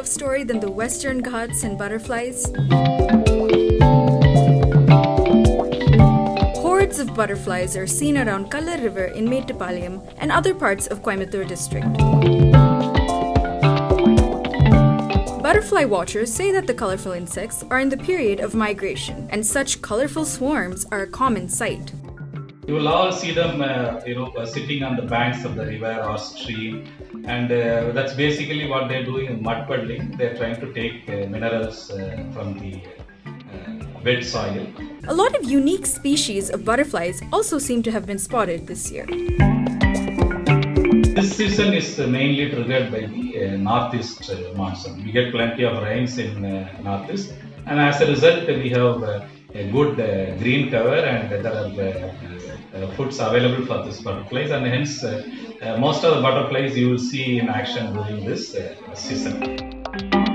love story than the Western Ghats and butterflies? Hordes of butterflies are seen around Kallar River in Mettupalayam and other parts of Coimbatore district. Butterfly watchers say that the colorful insects are in the period of migration, and such colorful swarms are a common sight. You will all see them, sitting on the banks of the river or stream, and that's basically what they're doing in mud puddling. They're trying to take minerals from the wet soil. A lot of unique species of butterflies also seem to have been spotted this year. This season is mainly triggered by the northeast monsoon. We get plenty of rains in northeast, and as a result, we have a good green cover, and there are foods available for these butterflies, and hence most of the butterflies you will see in action during this season.